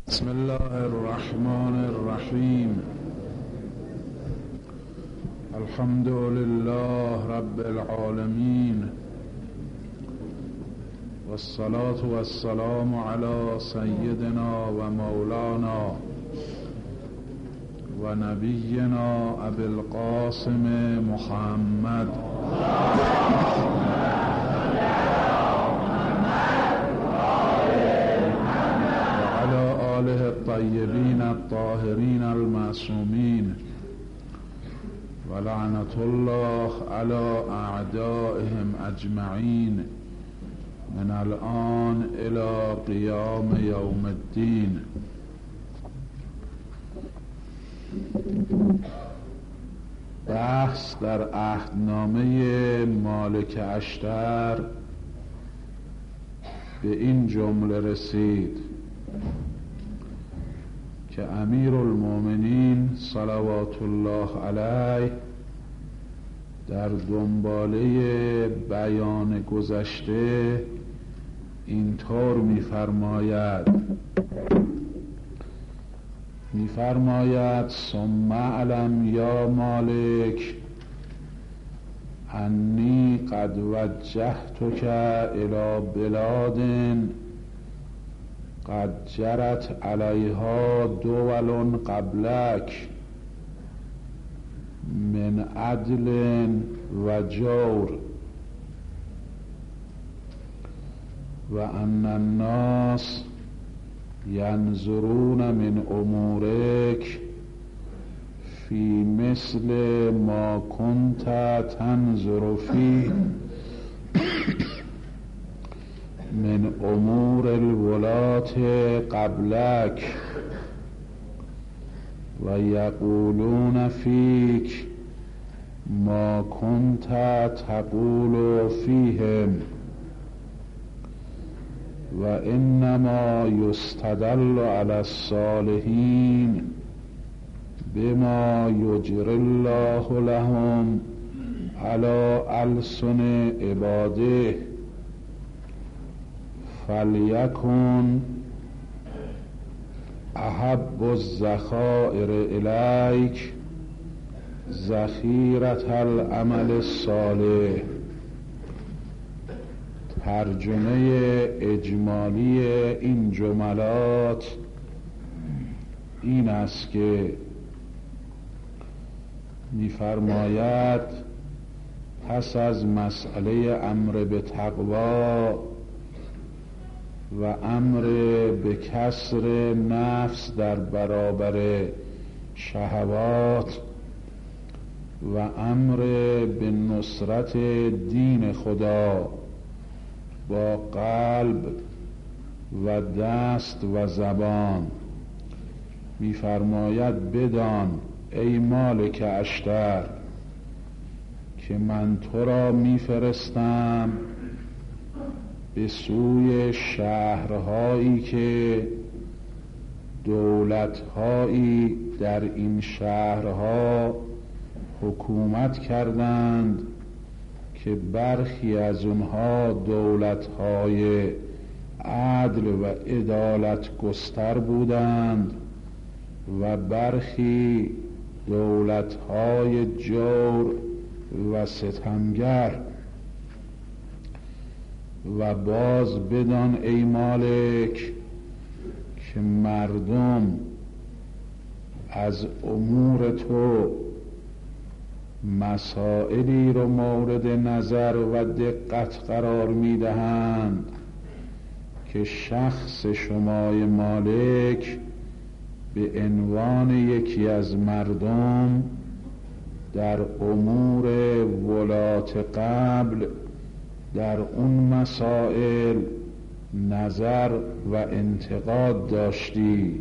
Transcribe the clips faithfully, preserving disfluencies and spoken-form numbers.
بسم الله الرحمن الرحیم. الحمد لله رب العالمین والصلاة والسلام على سیدنا و مولانا و نبینا ابی القاسم محمد آله الطیبین الطاهرین المعصومین و لعنت الله علی اعدائهم اجمعین من الان الى قیام یوم الدین. بحث در عهدنامه مالک اشتر به این جمله رسید که امیر المؤمنین صلوات الله علیه در دنباله بیان گذشته اینطور می‌فرماید می‌فرماید ثم اعلم یا مالک انی قد وجهتک الی بلاد قد جرت علیها دول قبلک من عدل و جور و ان الناس ینظرون من امورک فی مثل ما کنت تنظر فیه من امور الولاة قبلک و یقولون فیک ما کنت تقول فیهم و انما یستدل علی الصالحین بما یجری الله لهم علی السن عباده فلیکن احب الذخائر الیک ذخیرة العمل الصالح. ترجمه اجمالی این جملات این است که می‌فرماید پس از مسئله امر به تقوا و امر به کسر نفس در برابر شهوات و امر به نصرت دین خدا با قلب و دست و زبان می‌فرماید بدان ای مالک اشتر که من تو را می‌فرستم به سوی شهرهایی که دولتهایی در این شهرها حکومت کردند که برخی از اونها دولتهای عدل و عدالت گستر بودند و برخی دولتهای جور و ستمگر. و باز بدان ای مالک که مردم از امور تو مسائلی رو مورد نظر و دقت قرار میدهند که شخص شمای مالک به عنوان یکی از مردم در امور ولات قبل در اون مسائل نظر و انتقاد داشتی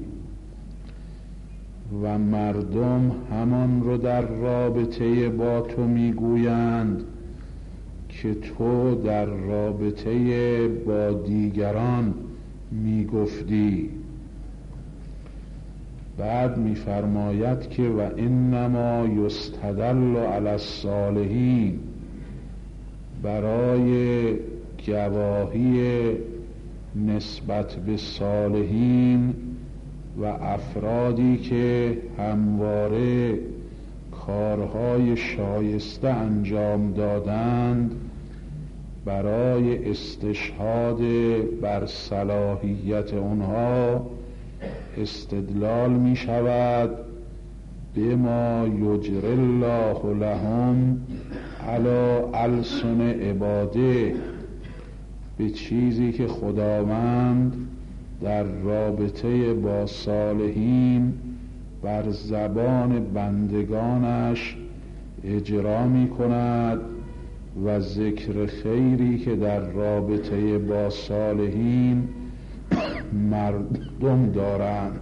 و مردم همان رو در رابطه با تو میگویند که تو در رابطه با دیگران میگفتی. بعد میفرماید که و انما یستدل علی الصالحین، برای گواهی نسبت به صالحین و افرادی که همواره کارهای شایسته انجام دادند برای استشهاد بر صلاحیت اونها استدلال می شود بما یجری الله لهم علی السن عباده، به چیزی که خداوند در رابطه با صالحین بر زبان بندگانش اجرا می کند و ذکر خیری که در رابطه با صالحین مردم دارند.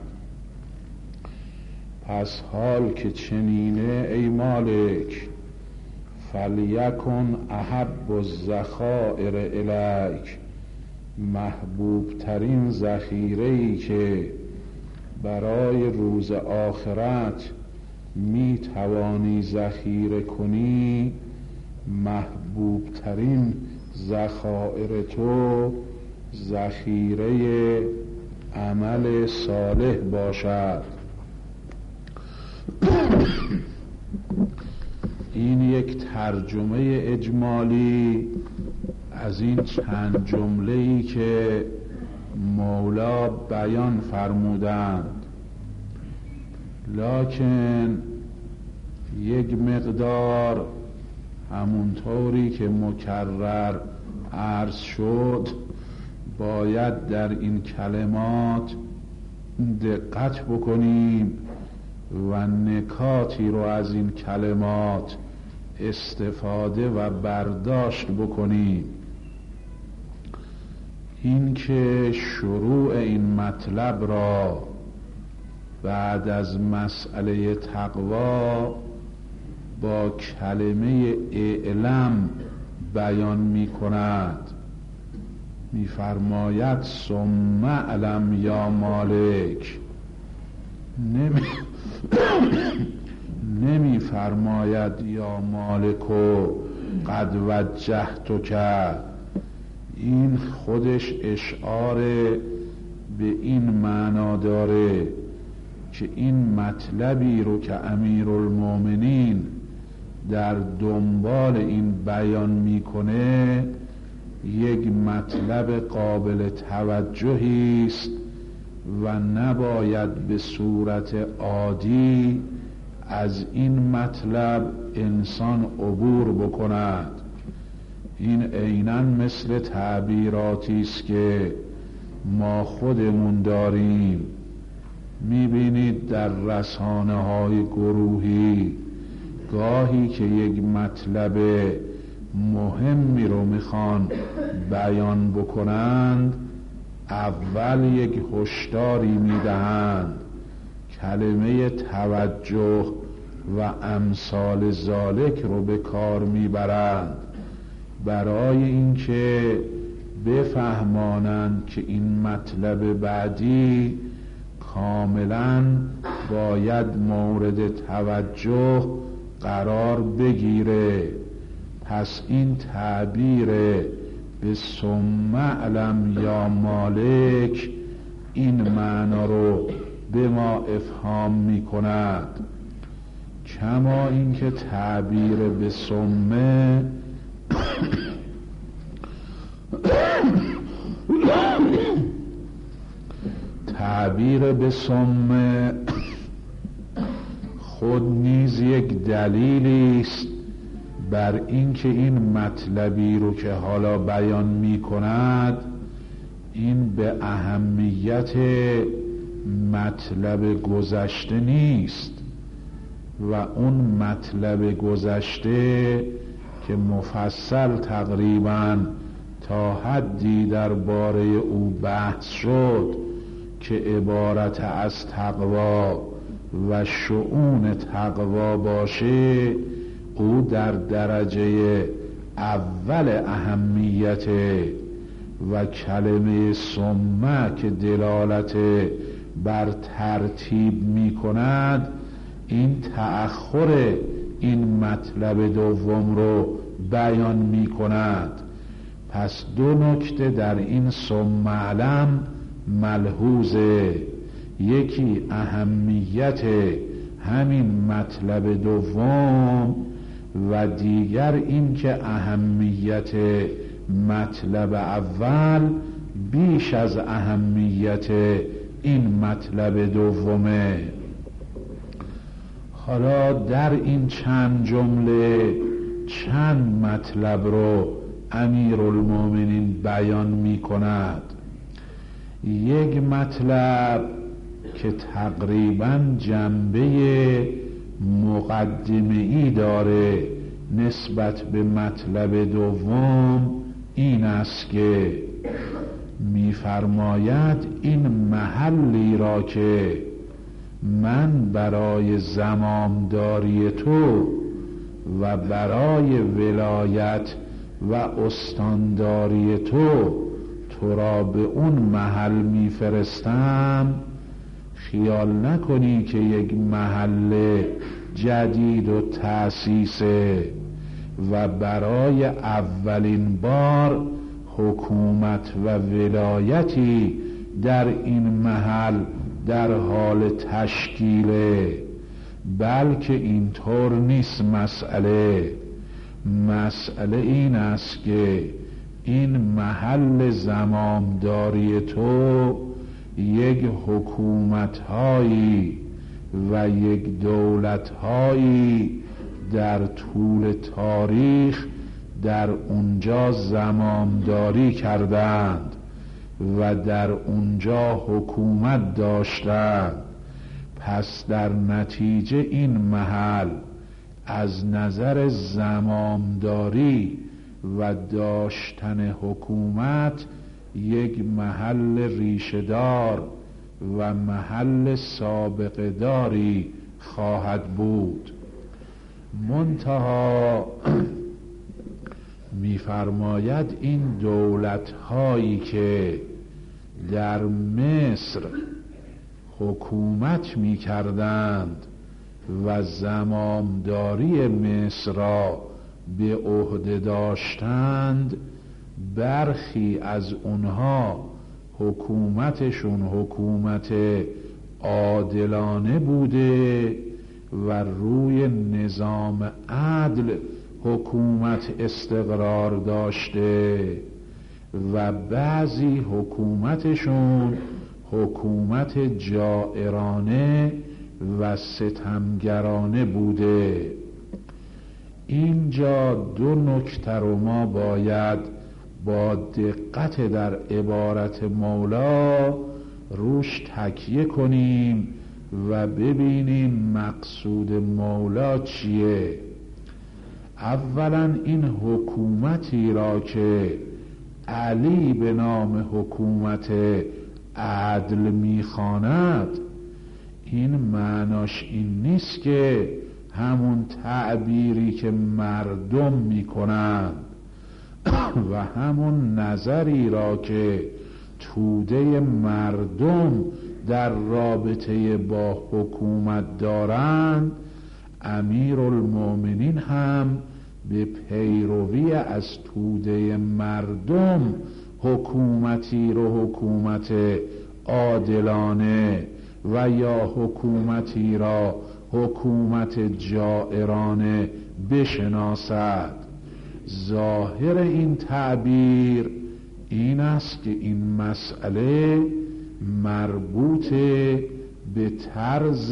پس حال که چنینه ای مالک، فلیکن احب الذخائر الیک، محبوب ترین ذخیره‌ای که برای روز آخرت می توانی ذخیره کنی، محبوب ترین ذخایر تو ذخیره عمل صالح باشد. این یک ترجمه اجمالی از این چند جمله‌ای که مولا بیان فرمودند، لکن یک مقدار همونطوری که مکرر عرض شد باید در این کلمات دقت بکنیم و نکاتی رو از این کلمات استفاده و برداشت بکنیم. این که شروع این مطلب را بعد از مسئله تقوا با کلمه اعلم بیان می کند، می فرماید ثم اعلم یا مالک، نمی نمی فرماید یا مالکو قد وجهتو کرد. این خودش اشعار به این معنا داره که این مطلبی رو که امیرالمومنین در دنبال این بیان میکنه یک مطلب قابل توجهی است و نباید به صورت عادی از این مطلب انسان عبور بکند. این عیناً مثل تعبیراتی است که ما خودمون داریم. میبینید در رسانه های گروهی گاهی که یک مطلب مهمی رو میخوان بیان بکنند اول یک هشداری میدهند، کلمه توجه و امثال ذالک رو به کار میبرند برای اینکه بفهمانند که این مطلب بعدی کاملا باید مورد توجه قرار بگیره. پس این تعبیر به ثم اعلم یا مالک این معنا رو به ما افهام می کند، کما اینکه تعبیر به ثم تعبیر به ثم خود نیز یک دلیلی است بر اینکه این مطلبی رو که حالا بیان می کند این به اهمیت مطلب گذشته نیست و اون مطلب گذشته که مفصل تقریباً تا حدی درباره او بحث شد که عبارت از تقوا و شؤون تقوا باشه، او در درجه اول اهمیت و کلمه ثم که دلالت بر ترتیب می کند این تأخر این مطلب دوم رو بیان می کند. پس دو نکته در این ثم اعلم ملحوظه. یکی اهمیت همین مطلب دوم و دیگر این که اهمیت مطلب اول بیش از اهمیت این مطلب دومه. حالا در این چند جمله چند مطلب رو امیرالمومنین بیان می کند. یک مطلب که تقریبا جنبه مقدمه‌ای داره نسبت به مطلب دوم این است که می‌فرماید این محلی را که من برای زمامداری تو و برای ولایت و استانداری تو تو را به اون محل میفرستم، خیال نکنی که یک محل جدید و تأسیسه و برای اولین بار حکومت و ولایتی در این محل در حال تشکیله، بلکه اینطور نیست. مسئله مسئله این است که این محل زمامداری تو یک حکومت‌هایی و یک دولت‌هایی در طول تاریخ در اونجا زمامداری کردند و در اونجا حکومت داشتند. پس در نتیجه این محل از نظر زمامداری و داشتن حکومت یک محل ریشه‌دار و محل سابقه داری خواهد بود. منتها می‌فرماید این دولت‌هایی که در مصر حکومت می‌کردند و زمامداری مصر را به عهده داشتند، برخی از اونها حکومتشون حکومت عادلانه بوده و روی نظام عدل حکومت استقرار داشته و بعضی حکومتشون حکومت جائرانه و ستمگرانه بوده. اینجا دو نکته رو ما باید با دقت در عبارت مولا روش تکیه کنیم و ببینیم مقصود مولا چیه. اولا این حکومتی را که علی به نام حکومت عدل میخواند، این معناش این نیست که همون تعبیری که مردم میکنند و همون نظری را که توده مردم در رابطه با حکومت دارند، امیرالمومنین هم به پیروی از توده مردم حکومتی رو حکومت عادلانه و یا حکومتی را حکومت جائرانه بشناسد. ظاهر این تعبیر این است که این مسئله مربوط به طرز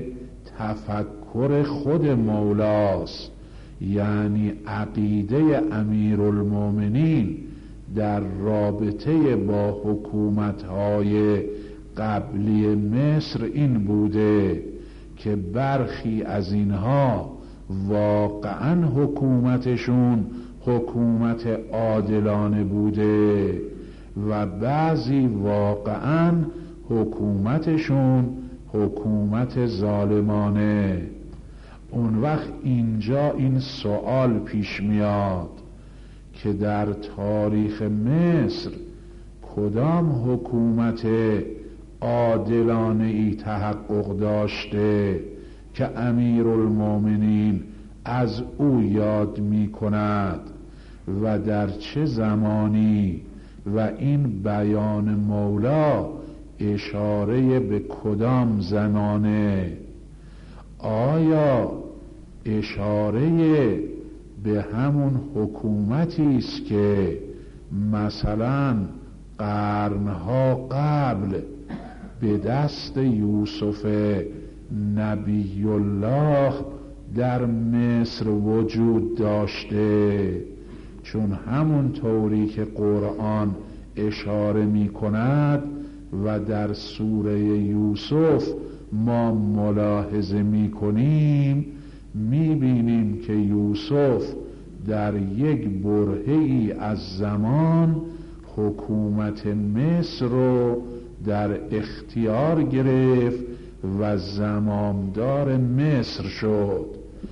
تفکر خود مولاست، یعنی عقیده امیرالمومنین در رابطه با حکومت‌های قبلی مصر این بوده که برخی از اینها واقعا حکومتشون حکومت عادلانه بوده و بعضی واقعا حکومتشون حکومت ظالمانه. اون وقت اینجا این سوال پیش میاد که در تاریخ مصر کدام حکومت عادلانه ای تحقق داشته که امیرالمومنین از او یاد می کند و در چه زمانی، و این بیان مولا اشاره به کدام زمانه؟ آیا اشاره به همون حکومتی است که مثلا قرنها قبل به دست یوسف نبی الله در مصر وجود داشته؟ چون همون طوری که قرآن اشاره می کند و در سوره یوسف ما ملاحظه می کنیم، می بینیم که یوسف در یک برهه‌ای از زمان حکومت مصر رو در اختیار گرفت و زمامدار مصر شد.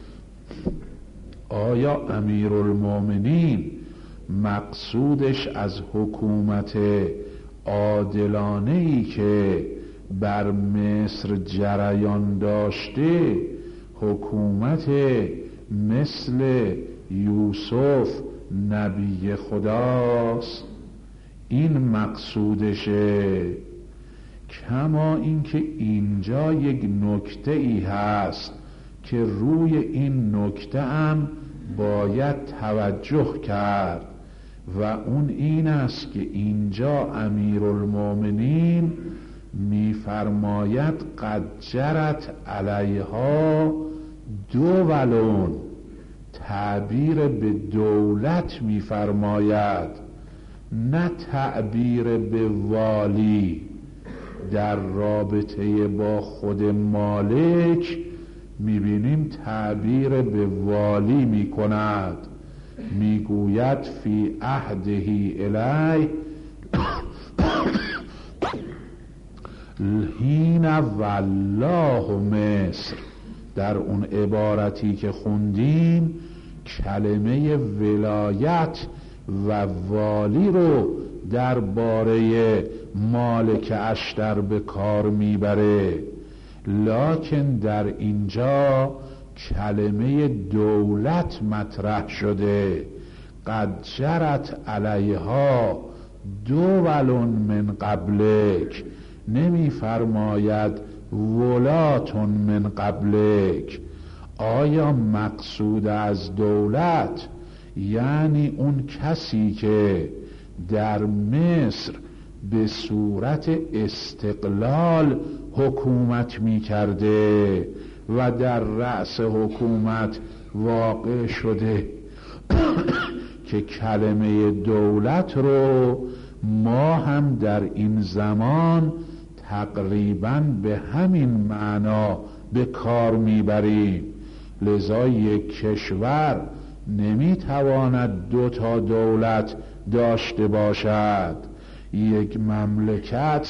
آیا امیرالمومنین مقصودش از حکومت عادلانه‌ای که بر مصر جریان داشته حکومت مثل یوسف نبی خداست؟ این مقصودشه. کما اینکه اینجا یک نکته ای هست که روی این نکته هم باید توجه کرد و اون این است که اینجا امیرالمومنین میفرماید قد جرت علیها دولون، تعبیر به دولت میفرماید، نه تعبیر به والی. در رابطه با خود مالک میبینیم تعبیر به والی میکند، میگوید فی عهدهی الی الحین والله مصر. در اون عبارتی که خوندیم کلمه ولایت و والی رو درباره مالک اشتر به کار میبره، لکن در اینجا کلمه دولت مطرح شده. قد جرت علیها دولون من قبلک، نمی فرماید ولاتون من قبلک. آیا مقصود از دولت یعنی اون کسی که در مصر به صورت استقلال حکومت می کرده و در رأس حکومت واقع شده که کلمه دولت رو ما هم در این زمان تقریباً به همین معنا به کار میبریم. لذا یک کشور نمیتواند دو تا دولت داشته باشد، یک مملکت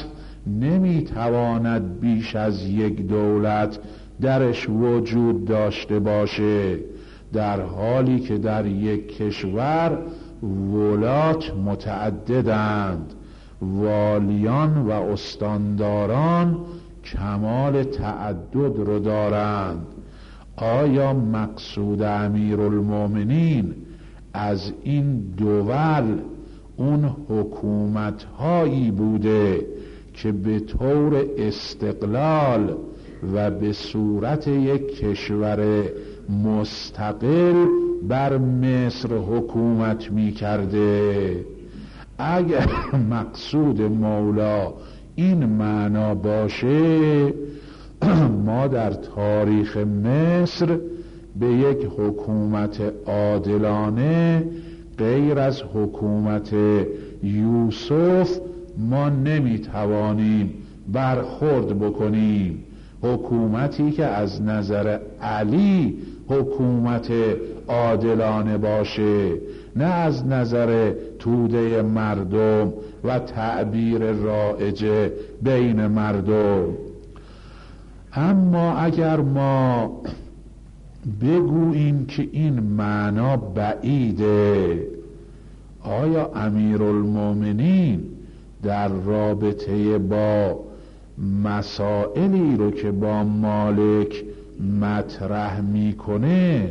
نمیتواند بیش از یک دولت درش وجود داشته باشه، در حالی که در یک کشور ولات متعددند، والیان و استانداران کمال تعدد رو دارند. آیا مقصود امیرالمومنین از این دول اون حکومت هایی بوده که به طور استقلال و به صورت یک کشور مستقل بر مصر حکومت می کرده؟ اگر مقصود مولا این معنا باشه، ما در تاریخ مصر به یک حکومت عادلانه غیر از حکومت یوسف ما نمیتوانیم برخورد بکنیم. حکومتی که از نظر علی حکومت عادلانه باشه، نه از نظر توده مردم و تعبیر رایج بین مردم. اما اگر ما بگوییم که این معنا بعیده، آیا امیرالمومنین در رابطه با مسائلی رو که با مالک مطرح میکنه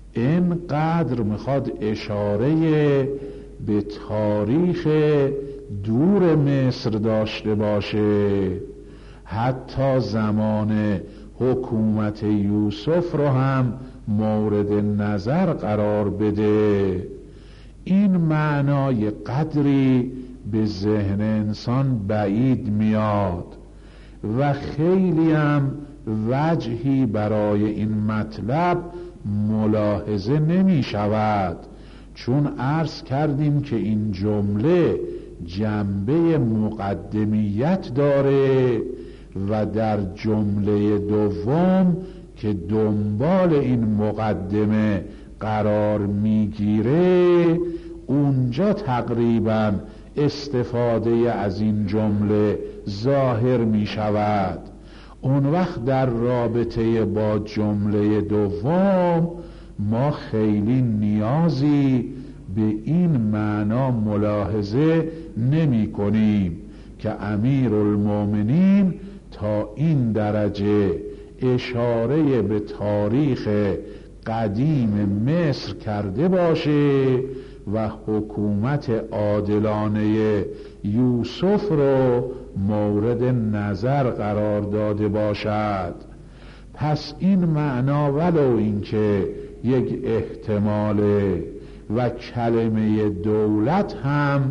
اینقدر میخواد اشاره به تاریخ دور مصر داشته باشه، حتی زمان حکومت یوسف رو هم مورد نظر قرار بده. این معنای قدری به ذهن انسان بعید میاد و خیلی هم وجهی برای این مطلب ملاحظه نمی شود، چون عرض کردیم که این جمله جنبه مقدمیت داره و در جمله دوم که دنبال این مقدمه قرار میگیره اونجا تقریبا استفاده از این جمله ظاهر می شود. اون وقت در رابطه با جمله دوم ما خیلی نیازی به این معنا ملاحظه نمی کنیم که امیرالمومنین تا این درجه اشاره به تاریخ قدیم مصر کرده باشه و حکومت عادلانه یوسف رو مورد نظر قرار داده باشد. پس این معنا ولو اینکه یک احتماله و کلمه دولت هم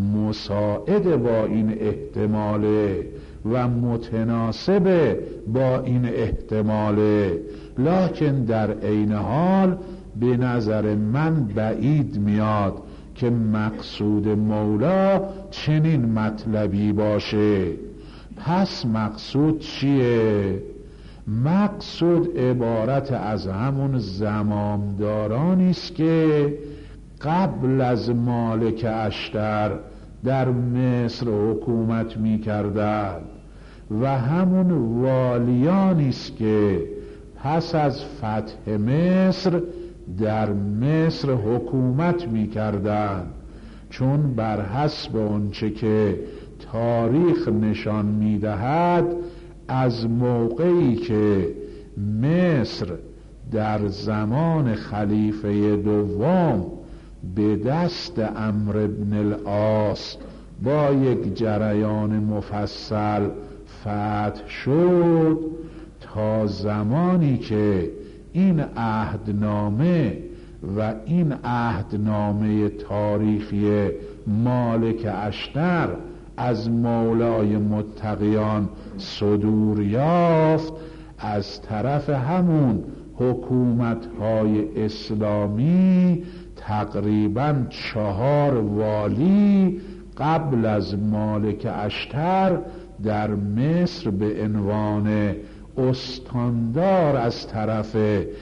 مساعد با این احتماله و متناسب با این احتماله، لکن در عین حال به نظر من بعید میاد که مقصود مولا چنین مطلبی باشه. پس مقصود چیه؟ مقصود عبارت از همون زمامدارانی است که قبل از مالک اشتر در مصر حکومت می کردند و همون والیانی است که پس از فتح مصر در مصر حکومت می کردند، چون بر حسب آنچه که تاریخ نشان می دهد از موقعی که مصر در زمان خلیفه دوم به دست عمرو بن العاص با یک جریان مفصل فتح شد تا زمانی که این عهدنامه و این عهدنامه تاریخی مالک اشتر از مولای متقیان صدور یافت، از طرف همون حکومت‌های اسلامی تقریباً چهار والی قبل از مالک اشتر در مصر به عنوان استاندار از طرف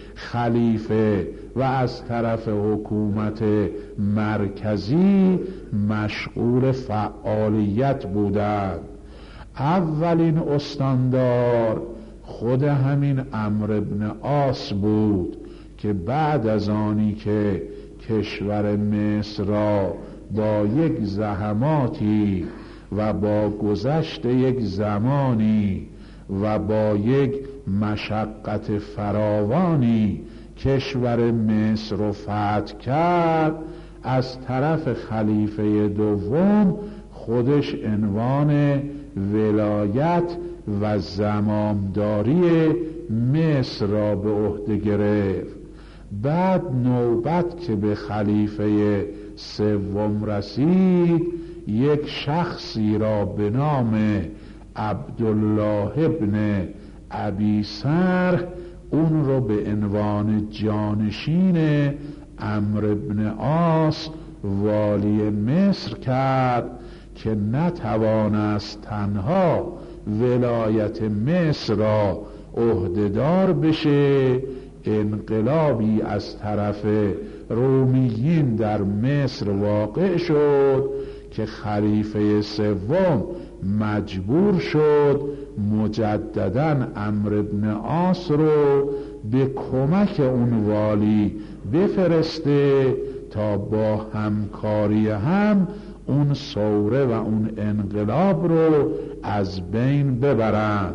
خلیفه و از طرف حکومت مرکزی مشغول فعالیت بودند. اولین استاندار خود همین عمرو بن عاص بود که بعد از آنی که کشور مصر را با یک زحماتی و با گذشت یک زمانی و با یک مشقت فراوانی کشور مصر رو فتح کرد، از طرف خلیفه دوم خودش عنوان ولایت و زمامداری مصر را به عهده گرفت. بعد نوبت که به خلیفه سوم رسید، یک شخصی را به نام عبدالله ابن ابی سرح اون رو به عنوان جانشین عمرو بن عاص والی مصر کرد که نتوانست تنها ولایت مصر را عهدهدار بشه. انقلابی از طرف رومیین در مصر واقع شد که خلیفه سوم مجبور شد مجدداً عمرو بن عاص رو به کمک اون والی بفرسته تا با همکاری هم اون ثوره و اون انقلاب رو از بین ببرند.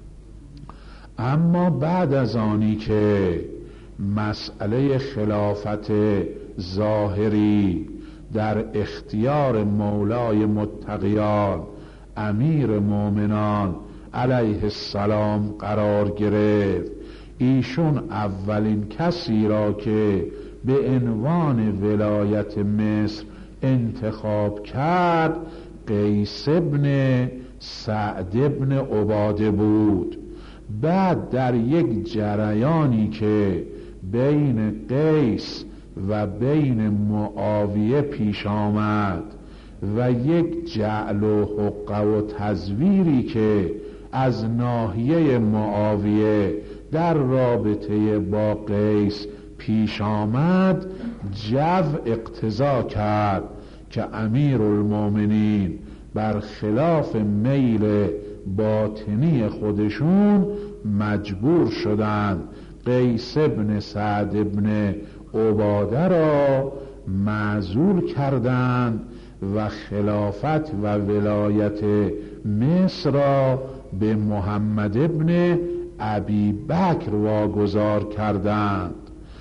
اما بعد از آنی که مسئله خلافت ظاهری در اختیار مولای متقیان امیر مومنان علیه السلام قرار گرفت. ایشون اولین کسی را که به عنوان ولایت مصر انتخاب کرد قیس ابن سعد ابن عباده بود. بعد در یک جریانی که بین قیس و بین معاویه پیش آمد و یک جعل و حقه و تزویری که از ناحیه معاویه در رابطه با قیس پیش آمد، جو اقتضا کرد که امیرالمومنین برخلاف میل باطنی خودشون مجبور شدند قیس ابن سعد ابن عباده را معزول کردند و خلافت و ولایت مصر را به محمد ابن ابی بکر واگذار کردند.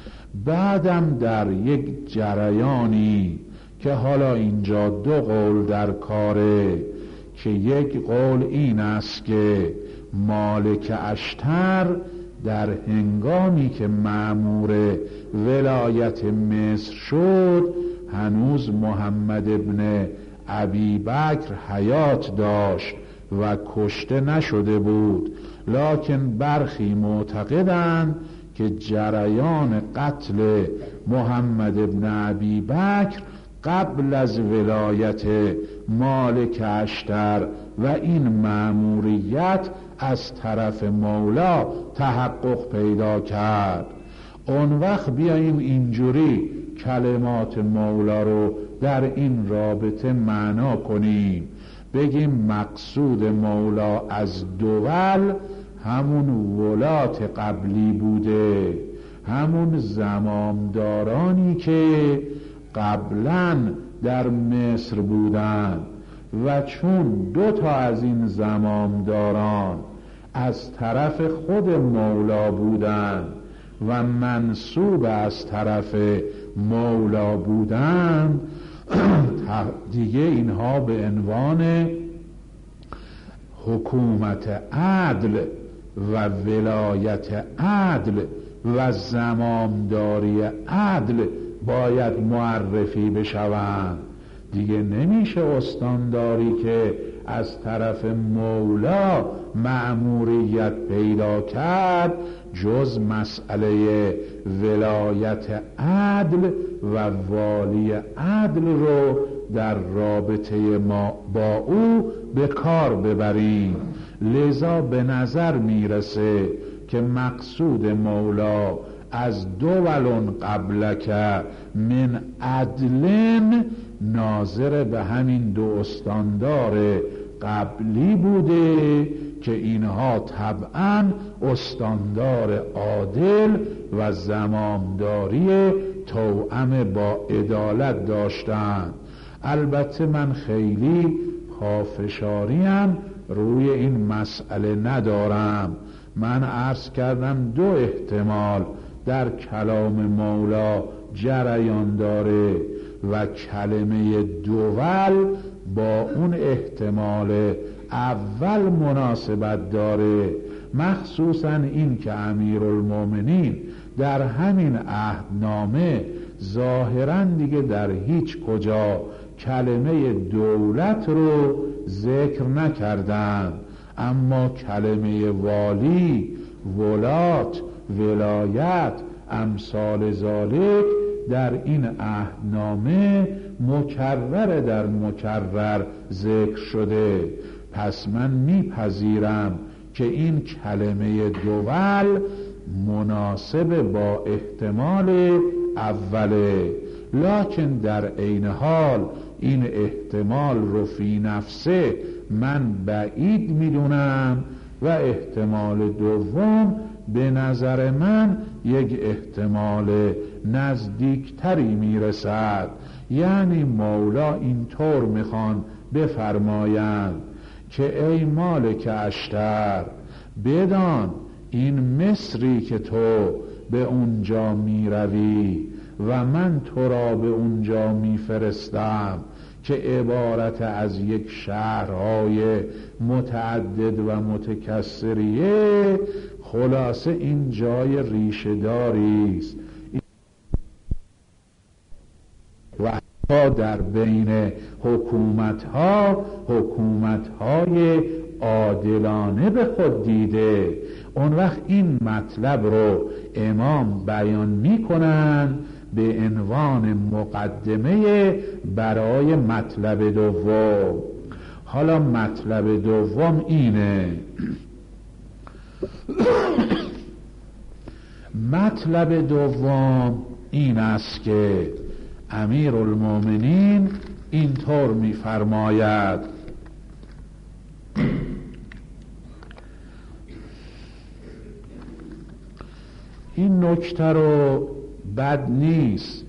بعدم در یک جریانی که حالا اینجا دو قول در کاره، که یک قول این است که مالک اشتر در هنگامی که مأمور ولایت مصر شد هنوز محمد ابن ابی بکر حیات داشت و کشته نشده بود، لکن برخی معتقدند که جریان قتل محمد ابن ابی بکر قبل از ولایت مالک اشتر و این مأموریت از طرف مولا تحقق پیدا کرد. اون وقت بیاییم اینجوری کلمات مولا رو در این رابطه معنا کنیم، بگیم مقصود مولا از دول همون ولات قبلی بوده، همون زمامدارانی که قبلا در مصر بودند و چون دو تا از این زمامداران از طرف خود مولا بودند و منصوب از طرف مولا بودند دیگه اینها به عنوان حکومت عدل و ولایت عدل و زمامداری عدل باید معرفی بشوند. دیگه نمیشه استانداری که از طرف مولا مأموریت پیدا کرد جز مسئله ولایت عدل و والی عدل رو در رابطه ما با او به کار ببریم. لذا به نظر میرسه که مقصود مولا از دولن قبلک من عدلن ناظر به همین دو استاندار قبلی بوده که اینها طبعا استاندار عادل و زمامداری توأم با عدالت داشتند. البته من خیلی پافشاریم روی این مسئله ندارم. من عرض کردم دو احتمال در کلام مولا جریان داره و کلمه دول با اون احتمال اول مناسبت داره، مخصوصا این که امیرالمومنین در همین عهدنامه ظاهراً دیگه در هیچ کجا کلمه دولت رو ذکر نکردن، اما کلمه والی، ولات، ولایت، امثال ذالک در این عهدنامه مکرر در مکرر ذکر شده. پس من میپذیرم که این کلمه دول مناسب با احتمال اوله، لکن در عین حال این احتمال رو فی نفسه من بعید میدونم و احتمال دوم به نظر من یک احتمال نزدیکتری میرسد. یعنی مولا اینطور میخوان بفرمایند که ای مالک اشتر، بدان این مصری که تو به اونجا میروی و من تو را به اونجا میفرستم که عبارت از یک شهرهای متعدد و متکثریه. خلاصه این جای ریشه داری است و حتی در بین حکومتها حکومتهای عادلانه به خود دیده. اون وقت این مطلب رو امام بیان میکنن به عنوان مقدمه برای مطلب دوم. حالا مطلب دوم اینه مطلب دوم این است که امیرالمومنین اینطور می‌فرماید: این نکته رو بد نیست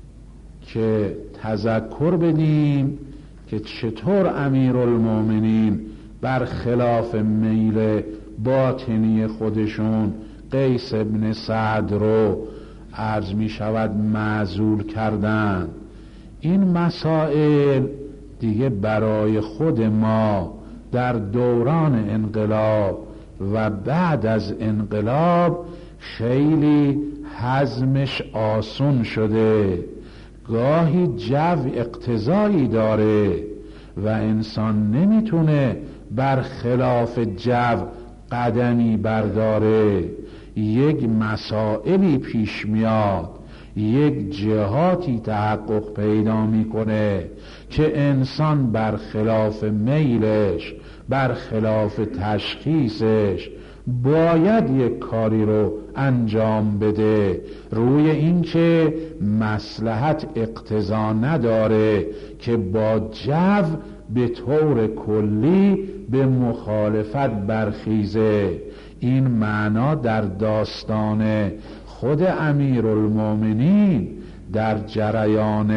که تذکر بدیم که چطور امیرالمومنین برخلاف میل باطنی خودشون قیس ابن سعد رو عرض می شود معزول کردن. این مسائل دیگه برای خود ما در دوران انقلاب و بعد از انقلاب خیلی هضمش آسون شده. گاهی جو اقتضایی داره و انسان نمیتونه برخلاف جو قدمی برداره. یک مسائلی پیش میاد، یک جهاتی تحقق پیدا میکنه که انسان برخلاف میلش، برخلاف تشخیصش باید یک کاری رو انجام بده. روی این که مصلحت اقتضا نداره که با جو به طور کلی به مخالفت برخیزه. این معنا در داستان خود امیرالمومنین در جریان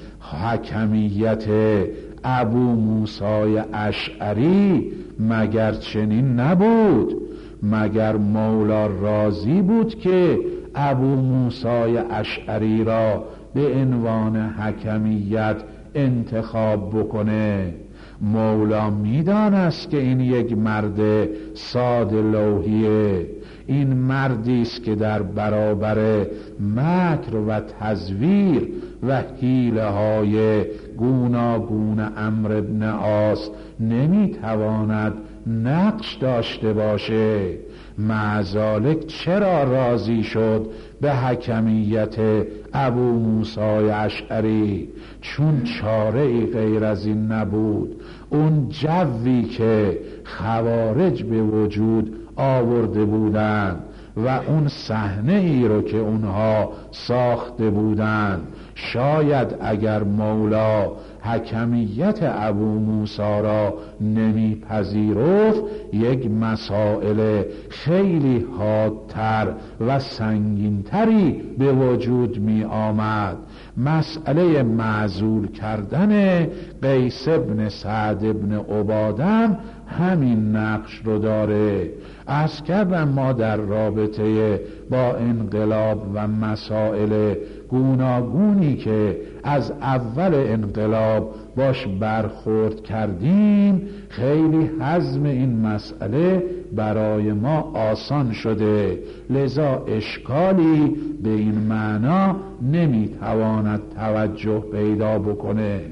حکمیت ابو موسی اشعری مگر چنین نبود؟ مگر مولا راضی بود که ابو موسی اشعری را به عنوان حکمیت انتخاب بکنه؟ مولا میدانست که این یک مرد ساده لوحیه، این مردی است که در برابر مکر و تزویر و حیله های گوناگون عمرو بن عاص نمیتواند نقش داشته باشه. معذالک چرا راضی شد به حکمیت ابو موسی اشعری؟ چون چاره ای غیر از این نبود. اون جوی که خوارج به وجود آورده بودند و اون صحنه ای رو که اونها ساخته بودند، شاید اگر مولا حکمیت ابو موسی را نمیپذیرفت یک مسائل خیلی حادتر و سنگینتری به وجود می آمد. مسئله معزول کردن قیس ابن سعد ابن عبادم همین نقش رو داره. عرض کردم ما در رابطه با انقلاب و مسائل گوناگونی که از اول انقلاب باش برخورد کردیم خیلی هضم این مسئله برای ما آسان شده، لذا اشکالی به این معنا نمیتواند توجه پیدا بکنه.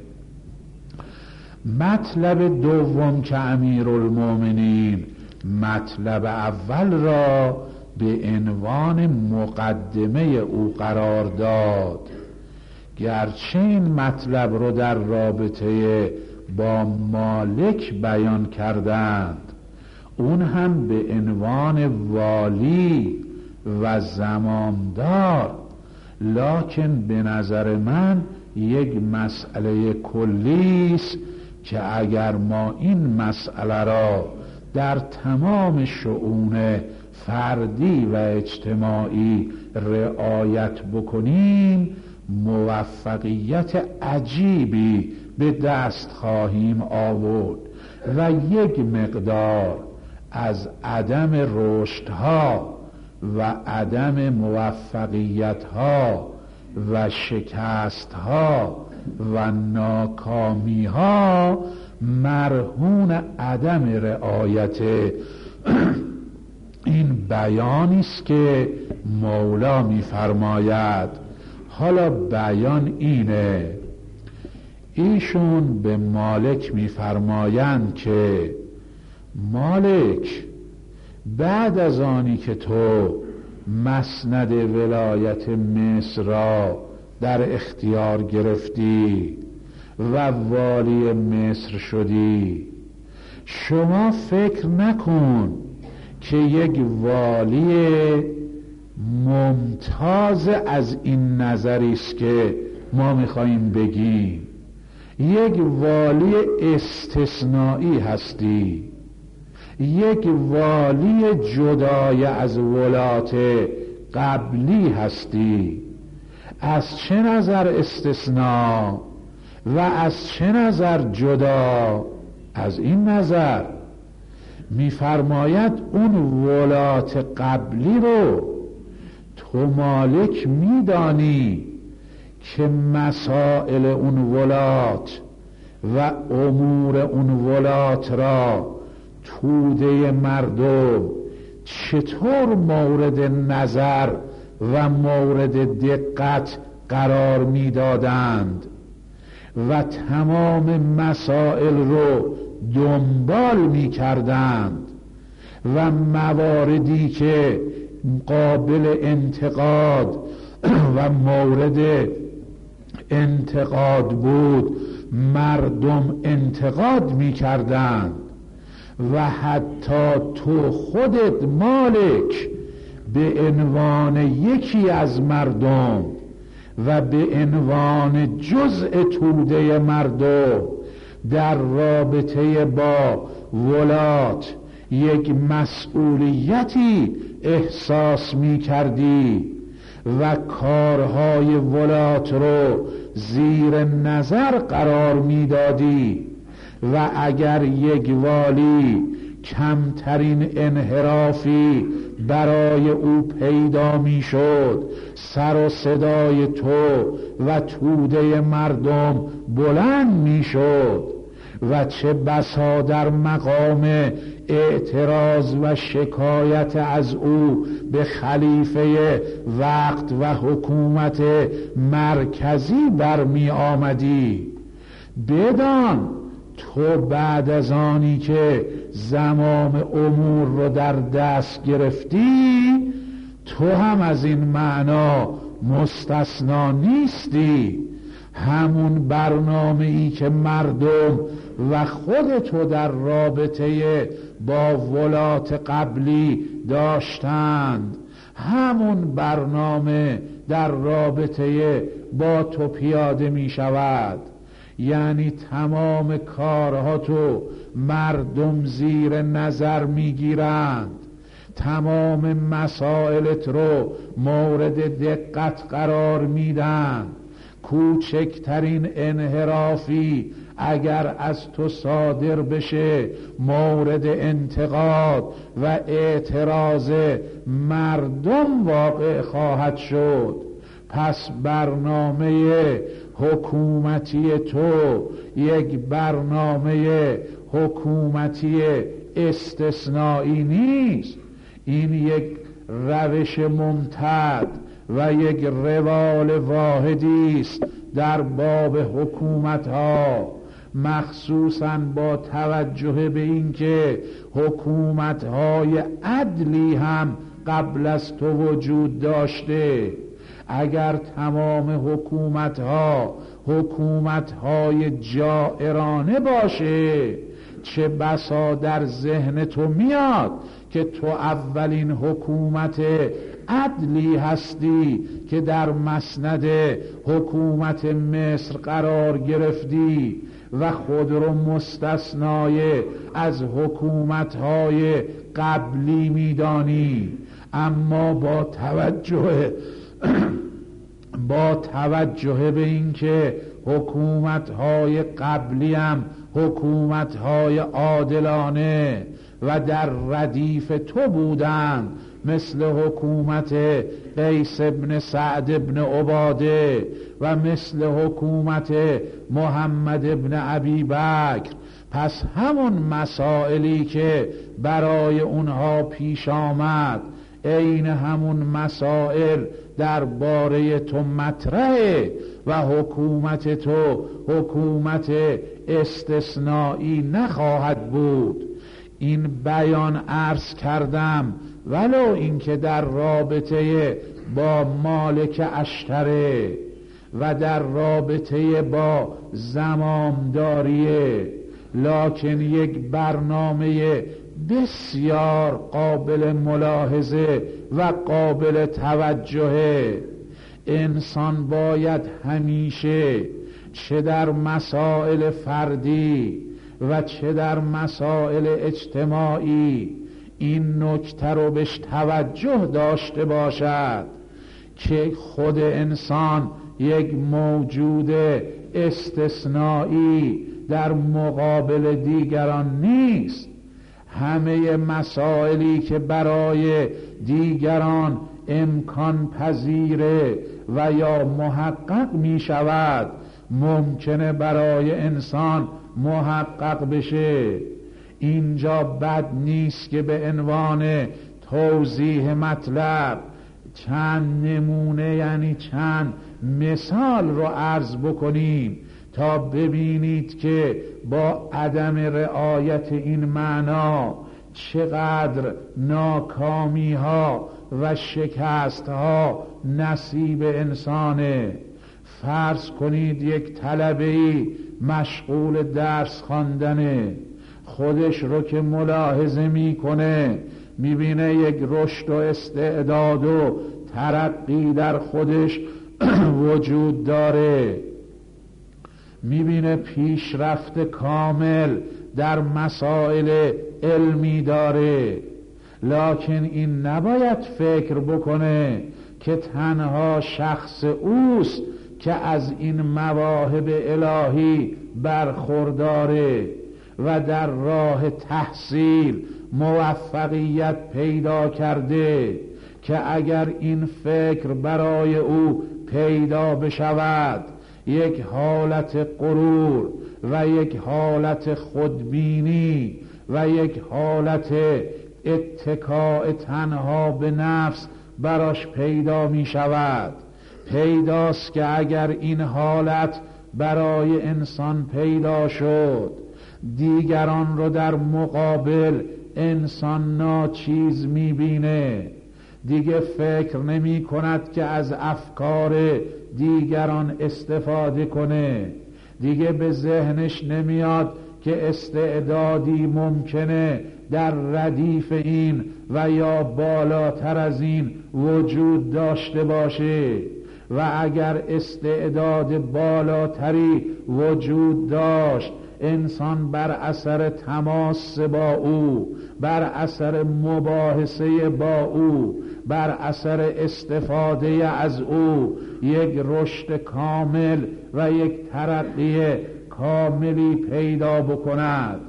مطلب دوم که امیرالمومنین مطلب اول را به عنوان مقدمه او قرار داد، گرچه این مطلب رو در رابطه با مالک بیان کردند، اون هم به عنوان والی و زمامدار، لکن به نظر من یک مسئله کلی است که اگر ما این مسئله را در تمام شؤون فردی و اجتماعی رعایت بکنیم موفقیت عجیبی به دست خواهیم آورد و یک مقدار از عدم رشدها و عدم موفقیتها و شکست ها و ناکامی ها مرهون عدم رعایت این بیانی است که مولا می‌فرماید. حالا بیان اینه، ایشون به مالک می‌فرمایند که مالک بعد از آنی که تو مسند ولایت مصر را در اختیار گرفتی و والی مصر شدی، شما فکر نکن که یک والی ممتاز از این نظری است که ما میخواییم بگیم. یک والی استثنایی هستی، یک والی جدای از ولات قبلی هستی. از چه نظر استثناء و از چه نظر جدا؟ از این نظر میفرماید اون ولات قبلی رو تو مالک میدانی که مسائل اون ولات و امور اون ولات را توده مردم چطور مورد نظر و مورد دقت قرار میدادند و تمام مسائل رو دنبال می کردند و مواردی که قابل انتقاد و مورد انتقاد بود مردم انتقاد می کردند و حتی تو خودت مالک به عنوان یکی از مردم و به عنوان جزء توده مردم در رابطه با ولات یک مسئولیتی احساس می کردی و کارهای ولات رو زیر نظر قرار می دادی و اگر یک والی کمترین انحرافی برای او پیدا می شد سر و صدای تو و توده مردم بلند می شد و چه بسا در مقام اعتراض و شکایت از او به خلیفه وقت و حکومت مرکزی برمی آمدی. بدان تو بعد از آنی که زمام امور رو در دست گرفتی تو هم از این معنا مستثنا نیستی. همون برنامه ای که مردم و خود تو در رابطه با ولات قبلی داشتند همون برنامه در رابطه با تو پیاده می شود. یعنی تمام کارها تو مردم زیر نظر می گیرند، تمام مسائلت رو مورد دقت قرار میدن. کوچکترین انحرافی اگر از تو صادر بشه مورد انتقاد و اعتراض مردم واقع خواهد شد. پس برنامه حکومتی تو یک برنامه حکومتی استثنایی نیست، این یک روش ممتد و یک روال واحدی است در باب حکومت ها، مخصوصاً با توجه به اینکه حکومت های عدلی هم قبل از تو وجود داشته. اگر تمام حکومت ها حکومت های جائرانه باشه چه بسا در ذهن تو میاد که تو اولین حکومت عدلی هستی که در مسند حکومت مصر قرار گرفتی و خود رو مستثنای از حکومت‌های قبلی میدانی. اما با توجه با توجه به اینکه حکومت‌های قبلی هم حکومت‌های عادلانه و در ردیف تو بودند مثل حکومت قیس ابن سعد ابن عباده و مثل حکومت محمد ابن ابی بکر. پس همون مسائلی که برای اونها پیش آمد عین همون مسائل درباره تو مطرحه و حکومت تو حکومت استثنایی نخواهد بود. این بیان عرض کردم ولو اینکه در رابطه با مالک اشتره و در رابطه با زمامداریه، لکن یک برنامه بسیار قابل ملاحظه و قابل توجهه. انسان باید همیشه چه در مسائل فردی و چه در مسائل اجتماعی این نکته رو بهش توجه داشته باشد که خود انسان یک موجود استثنایی در مقابل دیگران نیست. همه مسائلی که برای دیگران امکان پذیره و یا محقق می شود ممکنه برای انسان محقق بشه. اینجا بد نیست که به عنوان توضیح مطلب چند نمونه یعنی چند مثال رو عرض بکنیم تا ببینید که با عدم رعایت این معنا چقدر ناکامی ها و شکست ها نصیب انسانه. فرض کنید یک طلبه‌ای مشغول درس خواندنه، خودش رو که ملاحظه میکنه میبینه یک رشد و استعداد و ترقی در خودش وجود داره، میبینه پیشرفت کامل در مسائل علمی داره، لکن این نباید فکر بکنه که تنها شخص اوست که از این مواهب الهی برخورداره و در راه تحصیل موفقیت پیدا کرده که اگر این فکر برای او پیدا بشود یک حالت غرور و یک حالت خودبینی و یک حالت اتکاء تنها به نفس براش پیدا می شود. پیداست که اگر این حالت برای انسان پیدا شد دیگران رو در مقابل انسان ناچیز می بینه، دیگه فکر نمی کند که از افکار دیگران استفاده کنه، دیگه به ذهنش نمیاد که استعدادی ممکنه در ردیف این و یا بالاتر از این وجود داشته باشه و اگر استعداد بالاتری وجود داشت انسان بر اثر تماس با او، بر اثر مباحثه با او، بر اثر استفاده از او یک رشد کامل و یک ترقی کاملی پیدا بکند.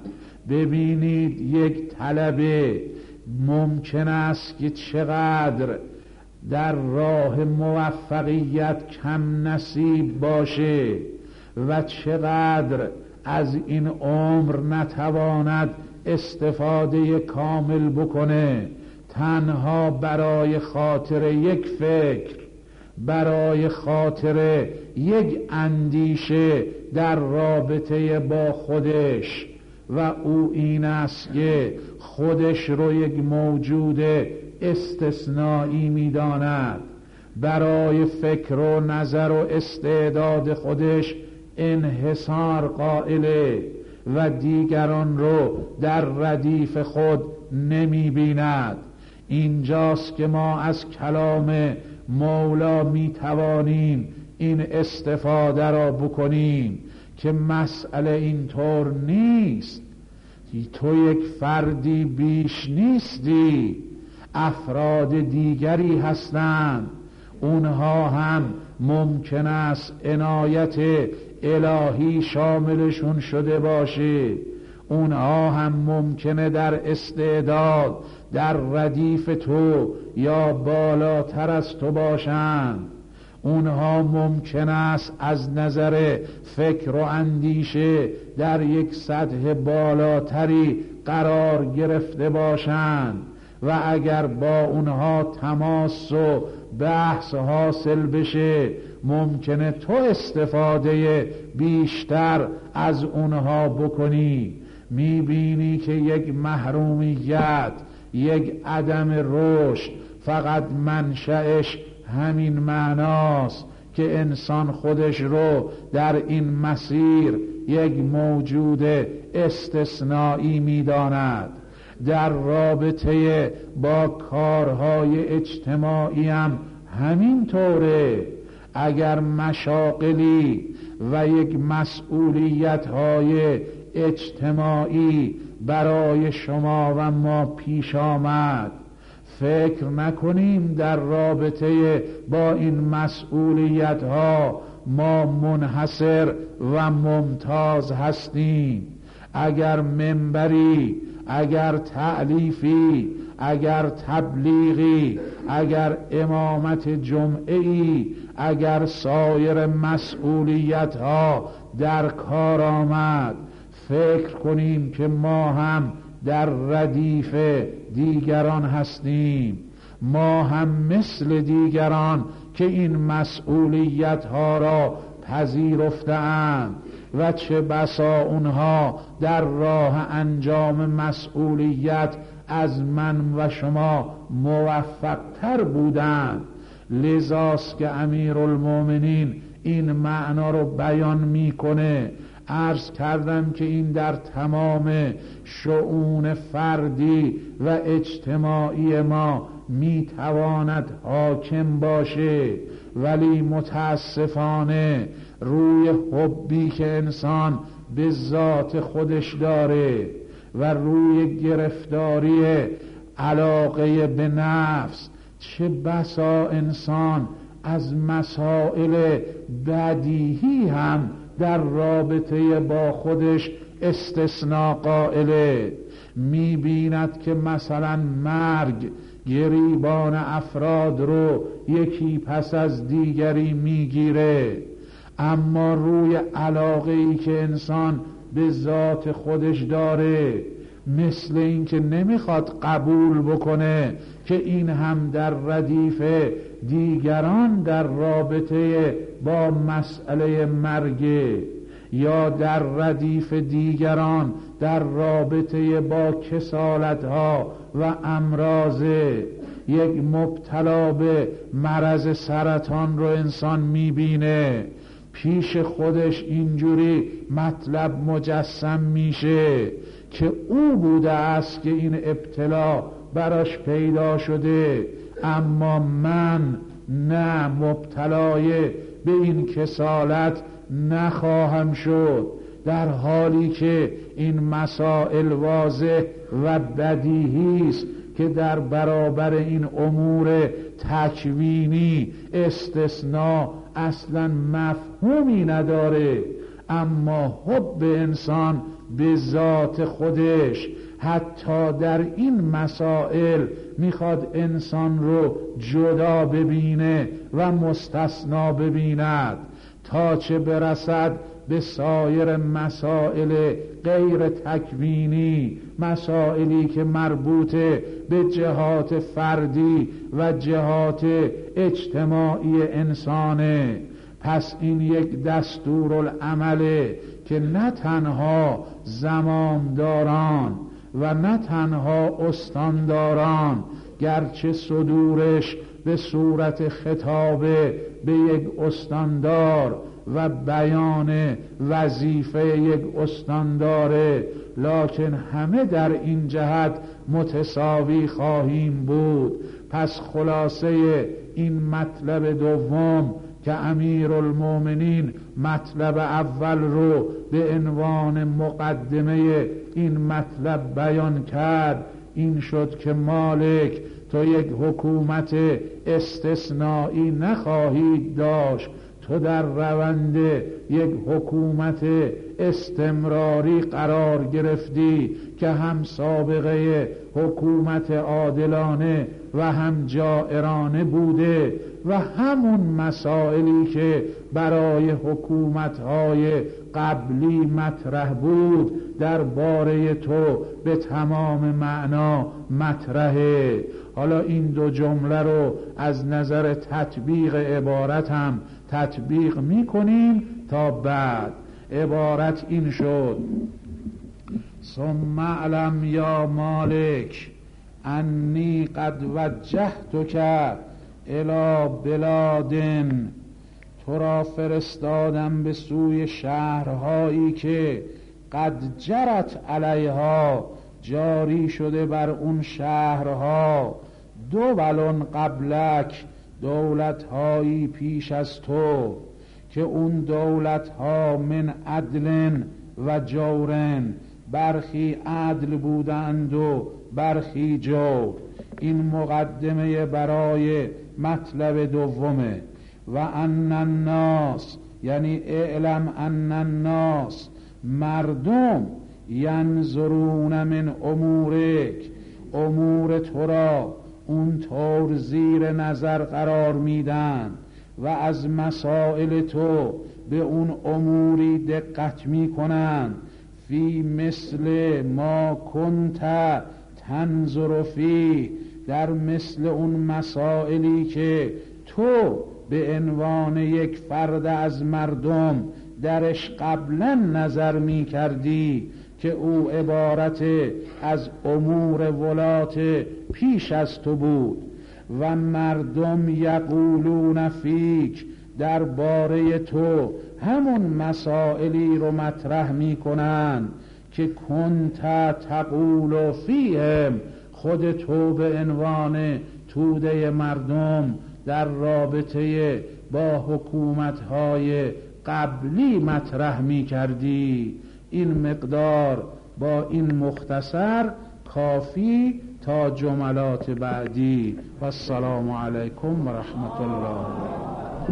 ببینید یک طلبه ممکن است که چقدر در راه موفقیت کم نصیب باشه و چقدر از این عمر نتواند استفاده کامل بکنه، تنها برای خاطر یک فکر، برای خاطر یک اندیشه در رابطه با خودش، و او این است که خودش رو یک موجود استثنایی می‌داند، برای فکر و نظر و استعداد خودش انحصار قائله و دیگران رو در ردیف خود نمی بیند. اینجاست که ما از کلام مولا می توانیم این استفاده را بکنیم که مسئله اینطور نیست، تو یک فردی بیش نیستی، افراد دیگری هستند، اونها هم ممکن است عنایت الهی شاملشون شده باشه، اونها هم ممکنه در استعداد در ردیف تو یا بالاتر از تو باشند. اونها ممکن است از نظر فکر و اندیشه در یک سطح بالاتری قرار گرفته باشند و اگر با اونها تماس و بحث حاصل بشه ممکنه تو استفاده بیشتر از اونها بکنی. میبینی که یک محرومیت، یک عدم رشد فقط منشأش همین معناست که انسان خودش رو در این مسیر یک موجود استثنایی می‌داند. در رابطه با کارهای اجتماعی هم همین طوره. اگر مشاغلی و یک مسئولیت‌های اجتماعی برای شما و ما پیش آمد، فکر نکنیم در رابطه با این مسئولیت ها ما منحصر و ممتاز هستیم. اگر منبری، اگر تألیفی، اگر تبلیغی، اگر امامت جمعه‌ای، اگر سایر مسئولیت ها در کار آمد، فکر کنیم که ما هم در ردیف دیگران هستیم. ما هم مثل دیگران که این مسئولیت ها را پذیرفتند و چه بسا اونها در راه انجام مسئولیت از من و شما موفق تر بودند. لذاست که امیرالمومنین این معنا رو بیان میکنه. عرض کردم که این در تمام شؤون فردی و اجتماعی ما میتواند حاکم باشه، ولی متاسفانه روی حبی که انسان به ذات خودش داره و روی گرفتاری علاقه به نفس، چه بسا انسان از مسائل بدیهی هم در رابطه با خودش استثناء قائله. میبیند که مثلا مرگ گریبان افراد رو یکی پس از دیگری میگیره، اما روی علاقه ای که انسان به ذات خودش داره مثل این که نمیخواد قبول بکنه که این هم در ردیف دیگران در رابطه با مسئله مرگ، یا در ردیف دیگران در رابطه با کسالتها و امراض. یک مبتلا به مرض سرطان رو انسان میبینه، پیش خودش اینجوری مطلب مجسم میشه که او بوده است که این ابتلا براش پیدا شده، اما من نه، مبتلای به این کسالت نخواهم شد. در حالی که این مسائل واضح و بدیهی است که در برابر این امور تکوینی استثناء اصلا مفهومی نداره، اما حب انسان به ذات خودش حتی در این مسائل میخواد انسان رو جدا ببینه و مستثنا ببیند، تا چه برسد به سایر مسائل غیر تکوینی، مسائلی که مربوط به جهات فردی و جهات اجتماعی انسانه. پس این یک دستورالعمله که نه تنها زمامداران و نه تنها استانداران، گرچه صدورش به صورت خطاب به یک استاندار و بیان وظیفه یک استانداره، لکن همه در این جهت متساوی خواهیم بود. پس خلاصه این مطلب دوم که امیرالمومنین مطلب اول رو به عنوان مقدمه این مطلب بیان کرد این شد که مالک تو یک حکومت استثنایی نخواهید داشت، تو در روند یک حکومت استمراری قرار گرفتی که هم سابقه حکومت عادلانه و هم جائرانه بوده و همون مسائلی که برای حکومت‌های قبلی مطرح بود درباره تو به تمام معنا مطرحه. حالا این دو جمله رو از نظر تطبیق عبارت هم تطبیق میکنیم تا بعد. عبارت این شد: ثم اعلم یا مالک انی قد وجهتک الی بلاد، تو را فرستادم به سوی شهرهایی که قد جرت علیها، جاری شده بر اون شهرها، دولن قبلک، دولتهایی پیش از تو، که اون دولتها من عدل و جورن، برخی عدل بودند و برخی جور. این مقدمه برای مطلب دومه. و ان الناس، یعنی اعلم ان الناس، مردم، ینظرون من امورک، امور تو را اونطور زیر نظر قرار میدن و از مسائل تو به اون اموری دقت میکنن، فی مثل ما کنت تنظر فی، در مثل اون مسائلی که تو به عنوان یک فرد از مردم درش قبلا نظر می کردی که او عبارت از امور ولات پیش از تو بود. و مردم یقولون فیک، درباره تو همون مسائلی رو مطرح می کنن که کنت تقول فیهم، خود تو به عنوان توده مردم در رابطه با حکومت‌های قبلی مطرح می کردی. این مقدار با این مختصر کافی تا جملات بعدی. و السلام علیکم و رحمت الله.